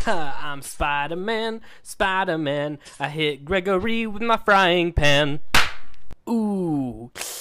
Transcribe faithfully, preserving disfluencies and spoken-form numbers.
I'm Spider-Man, Spider-Man. I hit Gregory with my frying pan. Ooh.